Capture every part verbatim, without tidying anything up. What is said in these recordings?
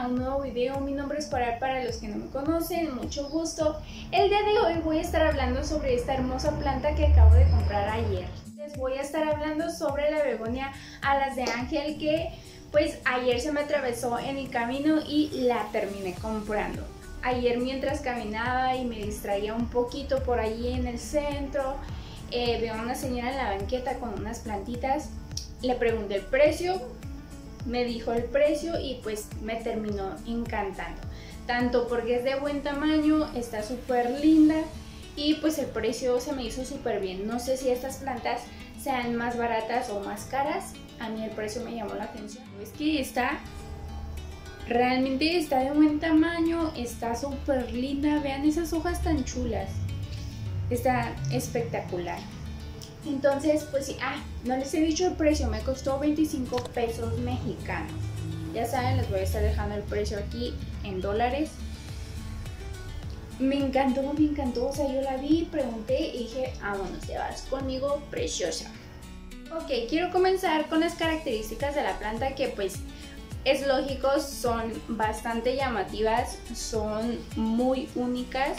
a un nuevo video. Mi nombre es Coral para los que no me conocen, mucho gusto. El día de hoy voy a estar hablando sobre esta hermosa planta que acabo de comprar ayer. Les voy a estar hablando sobre la begonia alas de ángel que pues ayer se me atravesó en el camino y la terminé comprando. Ayer mientras caminaba y me distraía un poquito por allí en el centro, eh, veo a una señora en la banqueta con unas plantitas, le pregunté el precio, me dijo el precio y pues me terminó encantando. Tanto porque es de buen tamaño, está súper linda y pues el precio se me hizo súper bien. No sé si estas plantas sean más baratas o más caras, a mí el precio me llamó la atención. Es que está... Realmente está de buen tamaño, está súper linda, vean esas hojas tan chulas, está espectacular. Entonces pues sí, ah, no les he dicho el precio, me costó veinticinco pesos mexicanos. Ya saben, les voy a estar dejando el precio aquí en dólares. Me encantó, me encantó, o sea, yo la vi, pregunté y dije, vámonos, te vas conmigo, preciosa. Ok, quiero comenzar con las características de la planta que pues... es lógico, son bastante llamativas, son muy únicas.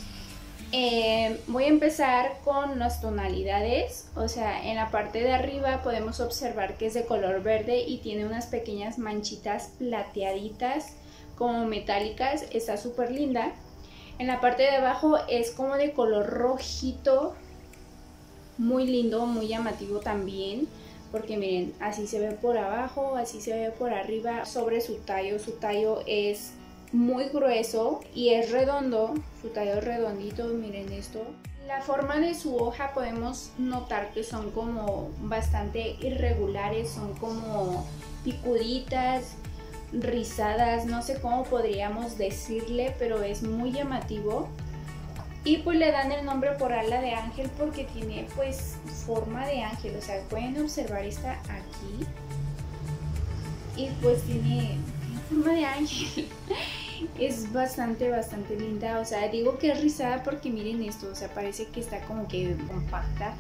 Eh, voy a empezar con las tonalidades, o sea, en la parte de arriba podemos observar que es de color verde y tiene unas pequeñas manchitas plateaditas como metálicas, está súper linda. En la parte de abajo es como de color rojito, muy lindo, muy llamativo también. Porque miren, así se ve por abajo, así se ve por arriba, sobre su tallo. Su tallo es muy grueso y es redondo, su tallo es redondito, miren esto. La forma de su hoja podemos notar que son como bastante irregulares, son como picuditas, rizadas, no sé cómo podríamos decirle, pero es muy llamativo. Y pues le dan el nombre por ala de ángel porque tiene pues forma de ángel, o sea, pueden observar esta aquí y pues tiene, tiene forma de ángel. Es bastante, bastante linda, o sea, digo que es rizada porque miren esto, o sea, parece que está como que compacta,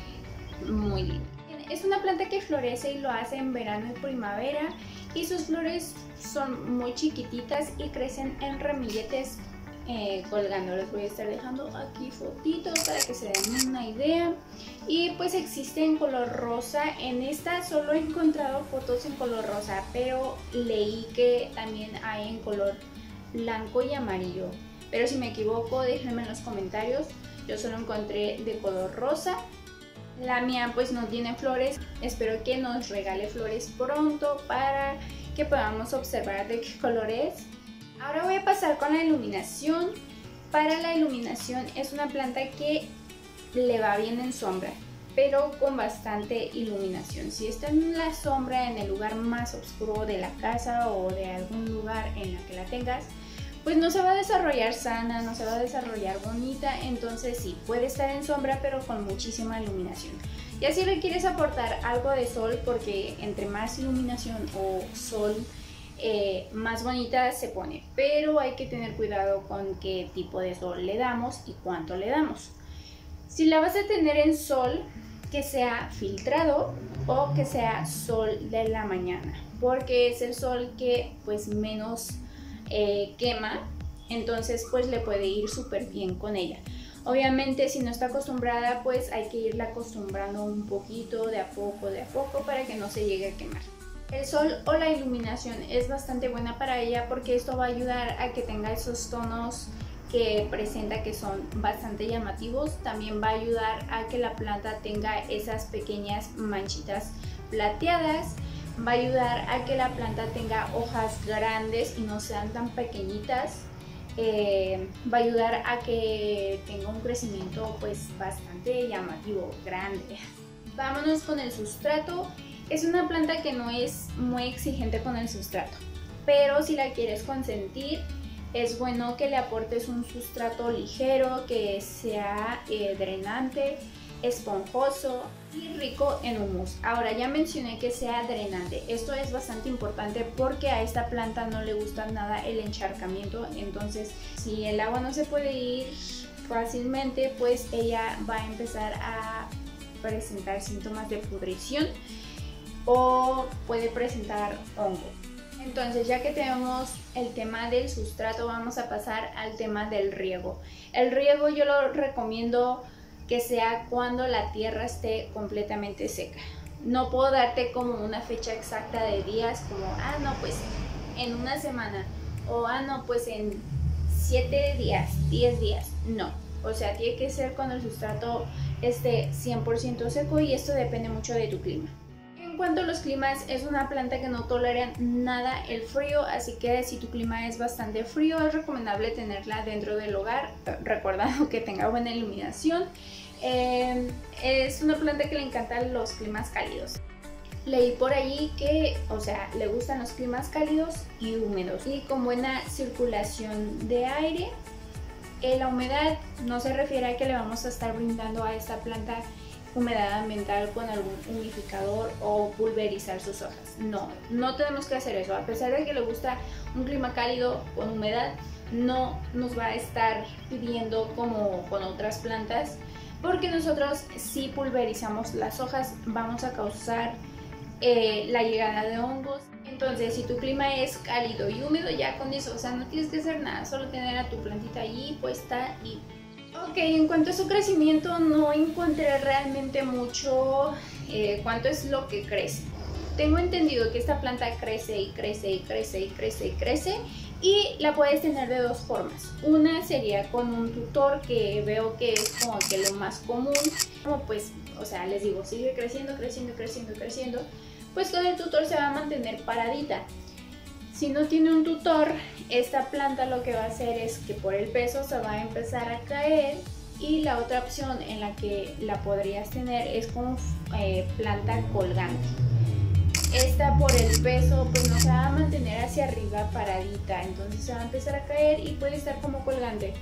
muy linda. Es una planta que florece y lo hace en verano y primavera y sus flores son muy chiquititas y crecen en ramilletes. Eh, colgando, les voy a estar dejando aquí fotitos para que se den una idea. Y pues existe en color rosa. En esta solo he encontrado fotos en color rosa, pero leí que también hay en color blanco y amarillo, pero si me equivoco déjenme en los comentarios. Yo solo encontré de color rosa. La mía pues no tiene flores, espero que nos regale flores pronto para que podamos observar de qué color es. Ahora voy a pasar con la iluminación. Para la iluminación es una planta que le va bien en sombra, pero con bastante iluminación. Si está en la sombra, en el lugar más oscuro de la casa o de algún lugar en la que la tengas, pues no se va a desarrollar sana, no se va a desarrollar bonita. Entonces sí, puede estar en sombra pero con muchísima iluminación. Y así le quieres aportar algo de sol, porque entre más iluminación o sol Eh, más bonita se pone, pero hay que tener cuidado con qué tipo de sol le damos y cuánto le damos. Si la vas a tener en sol, que sea filtrado o que sea sol de la mañana, porque es el sol que pues menos eh, quema, entonces pues le puede ir súper bien con ella. Obviamente si no está acostumbrada pues hay que irla acostumbrando un poquito, de a poco, de a poco, para que no se llegue a quemar. El sol o la iluminación es bastante buena para ella porque esto va a ayudar a que tenga esos tonos que presenta que son bastante llamativos. También va a ayudar a que la planta tenga esas pequeñas manchitas plateadas. Va a ayudar a que la planta tenga hojas grandes y no sean tan pequeñitas. Eh, va a ayudar a que tenga un crecimiento pues bastante llamativo, grande. Vámonos con el sustrato. Es una planta que no es muy exigente con el sustrato, pero si la quieres consentir, es bueno que le aportes un sustrato ligero, que sea eh, drenante, esponjoso y rico en humus. Ahora ya mencioné que sea drenante, esto es bastante importante porque a esta planta no le gusta nada el encharcamiento. Entonces si el agua no se puede ir fácilmente, pues ella va a empezar a presentar síntomas de pudrición o puede presentar hongo. Entonces, ya que tenemos el tema del sustrato, vamos a pasar al tema del riego. El riego yo lo recomiendo que sea cuando la tierra esté completamente seca. No puedo darte como una fecha exacta de días, como, ah, no, pues en una semana, o ah, no, pues en siete días, diez días. No, o sea, tiene que ser cuando el sustrato esté cien por ciento seco, y esto depende mucho de tu clima. En cuanto a los climas, es una planta que no tolera nada el frío, así que si tu clima es bastante frío, es recomendable tenerla dentro del hogar, recordando que tenga buena iluminación. Eh, es una planta que le encantan los climas cálidos. Leí por allí que, o sea, le gustan los climas cálidos y húmedos y con buena circulación de aire. Eh, la humedad no se refiere a que le vamos a estar brindando a esta planta humedad ambiental con algún humidificador o pulverizar sus hojas. No, no tenemos que hacer eso. A pesar de que le gusta un clima cálido con humedad, no nos va a estar pidiendo como con otras plantas, porque nosotros si pulverizamos las hojas vamos a causar eh, la llegada de hongos. Entonces, si tu clima es cálido y húmedo, ya con eso, o sea, no tienes que hacer nada, solo tener a tu plantita allí puesta y... Ok, en cuanto a su crecimiento, no encontré realmente mucho eh, cuánto es lo que crece. Tengo entendido que esta planta crece y crece y crece y crece y crece, y la puedes tener de dos formas. Una sería con un tutor, que veo que es como que lo más común. Como pues, o sea, les digo, sigue creciendo, creciendo, creciendo, creciendo. Pues con el tutor se va a mantener paradita. Si no tiene un tutor, esta planta lo que va a hacer es que por el peso se va a empezar a caer, y la otra opción en la que la podrías tener es como eh, planta colgante. Esta por el peso pues no se va a mantener hacia arriba paradita, entonces se va a empezar a caer y puede estar como colgante.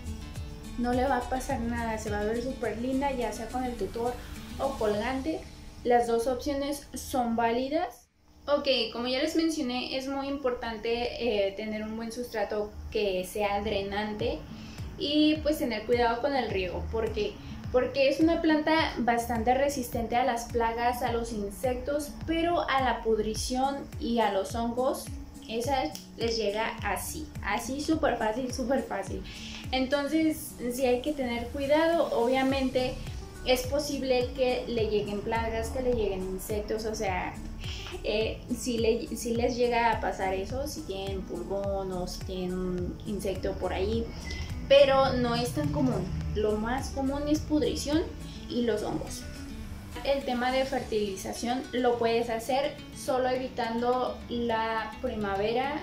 No le va a pasar nada, se va a ver súper linda, ya sea con el tutor o colgante. Las dos opciones son válidas. Ok, como ya les mencioné, es muy importante eh, tener un buen sustrato que sea drenante, y pues tener cuidado con el riego. ¿Por qué? Porque es una planta bastante resistente a las plagas, a los insectos, pero a la pudrición y a los hongos, esa les llega así, así súper fácil, súper fácil. Entonces sí hay que tener cuidado. Obviamente es posible que le lleguen plagas, que le lleguen insectos, o sea, eh, si, le, si les llega a pasar eso, si tienen pulgón o si tienen un insecto por ahí, pero no es tan común. Lo más común es pudrición y los hongos. El tema de fertilización lo puedes hacer solo evitando la primavera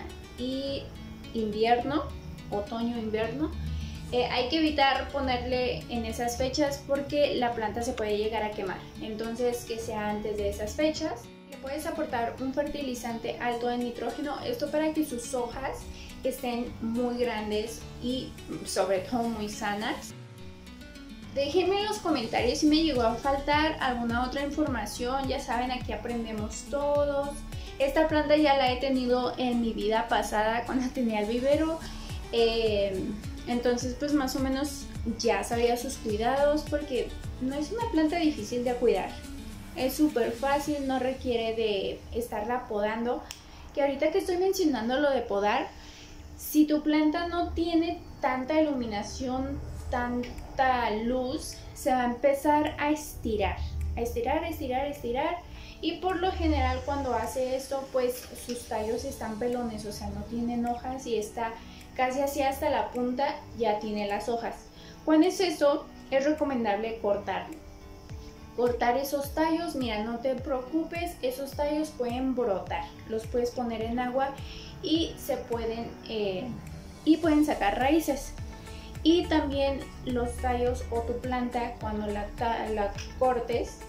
y invierno, otoño-invierno. Eh, hay que evitar ponerle en esas fechas porque la planta se puede llegar a quemar. Entonces, que sea antes de esas fechas. Le puedes aportar un fertilizante alto en nitrógeno, esto para que sus hojas estén muy grandes y sobre todo muy sanas. Déjenme en los comentarios si me llegó a faltar alguna otra información. Ya saben, aquí aprendemos todos. Esta planta ya la he tenido en mi vida pasada cuando tenía el vivero. Eh, entonces pues más o menos ya sabía sus cuidados, porque no es una planta difícil de cuidar. Es súper fácil, no requiere de estarla podando. Que ahorita que estoy mencionando lo de podar, si tu planta no tiene tanta iluminación, tanta luz, se va a empezar a estirar, a estirar, a estirar, a estirar. Y por lo general cuando hace esto, pues sus tallos están pelones, o sea, no tienen hojas y está casi así hasta la punta, ya tiene las hojas. Cuando es eso, es recomendable cortarlo. Cortar esos tallos. Mira, no te preocupes, esos tallos pueden brotar, los puedes poner en agua y se pueden eh, y pueden sacar raíces. Y también los tallos o tu planta, cuando la, la cortes,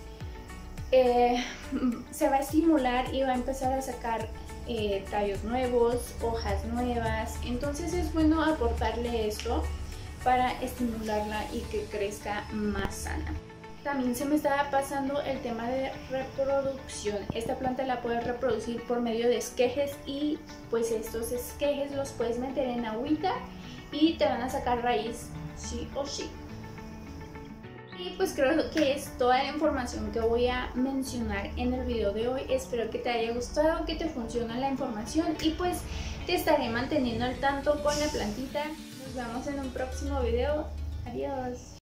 eh, se va a estimular y va a empezar a sacar eh, tallos nuevos, hojas nuevas. Entonces es bueno aportarle esto para estimularla y que crezca más sana. También se me estaba pasando el tema de reproducción. Esta planta la puedes reproducir por medio de esquejes, y pues estos esquejes los puedes meter en agüita y te van a sacar raíz sí o sí. Y pues creo que es toda la información que voy a mencionar en el video de hoy. Espero que te haya gustado, que te funcione la información y pues te estaré manteniendo al tanto con la plantita. Nos vemos en un próximo video. Adiós.